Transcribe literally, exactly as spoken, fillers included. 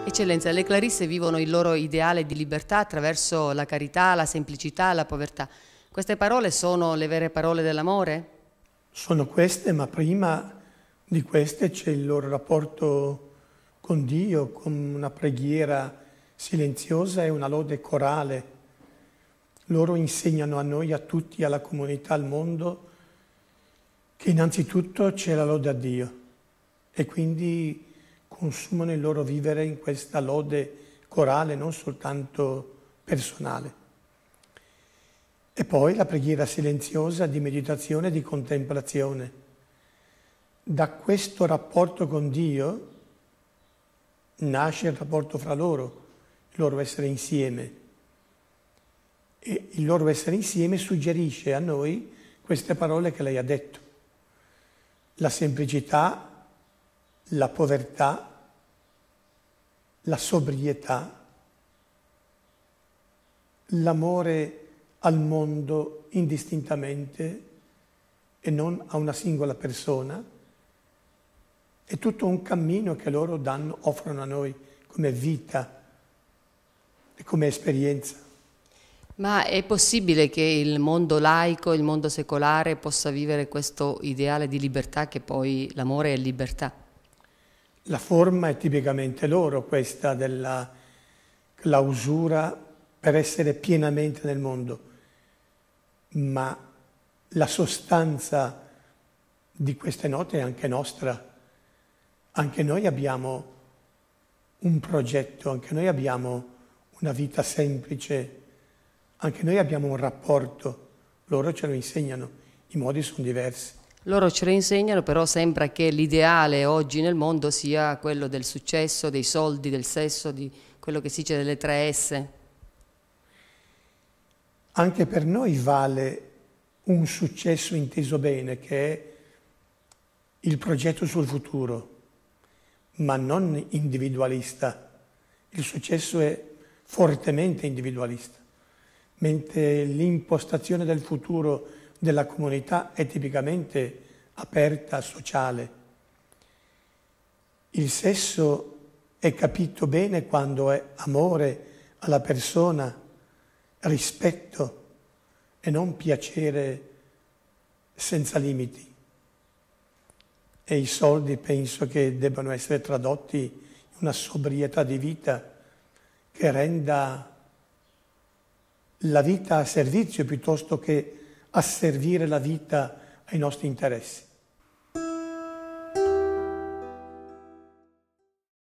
Eccellenza, le Clarisse vivono il loro ideale di libertà attraverso la carità, la semplicità, la povertà. Queste parole sono le vere parole dell'amore? Sono queste, ma prima di queste c'è il loro rapporto con Dio, con una preghiera silenziosa e una lode corale. Loro insegnano a noi, a tutti, alla comunità, al mondo, che innanzitutto c'è la lode a Dio e quindi consumano il loro vivere in questa lode corale, non soltanto personale. E poi la preghiera silenziosa di meditazione e di contemplazione. Da questo rapporto con Dio nasce il rapporto fra loro, il loro essere insieme. E il loro essere insieme suggerisce a noi queste parole che lei ha detto. La semplicità, la povertà, la sobrietà, l'amore al mondo indistintamente e non a una singola persona. È tutto un cammino che loro danno, offrono a noi come vita e come esperienza. Ma è possibile che il mondo laico, il mondo secolare possa vivere questo ideale di libertà che poi l'amore è libertà? La forma è tipicamente loro, questa della clausura per essere pienamente nel mondo, ma la sostanza di queste note è anche nostra. Anche noi abbiamo un progetto, anche noi abbiamo una vita semplice, anche noi abbiamo un rapporto, loro ce lo insegnano, i modi sono diversi. Loro ce lo insegnano, però sembra che l'ideale oggi nel mondo sia quello del successo, dei soldi, del sesso, di quello che si dice delle tre S. Anche per noi vale un successo inteso bene, che è il progetto sul futuro, ma non individualista. Il successo è fortemente individualista, mentre l'impostazione del futuro della comunità è tipicamente aperta, sociale. Il sesso è capito bene quando è amore alla persona, rispetto e non piacere senza limiti. E i soldi penso che debbano essere tradotti in una sobrietà di vita che renda la vita a servizio piuttosto che a servire la vita ai nostri interessi.